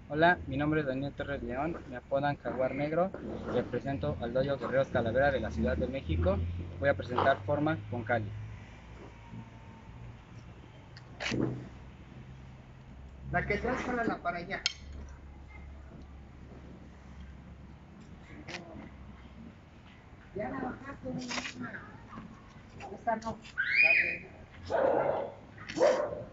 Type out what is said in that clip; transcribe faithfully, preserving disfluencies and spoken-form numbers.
Hola, mi nombre es Daniel Torres León, me apodan Jaguar Negro, represento al Dojo Guerreros Calavera de la Ciudad de México. Voy a presentar forma con Cali. La que traes para la para allá. Ya la bajaste, una. Esta no.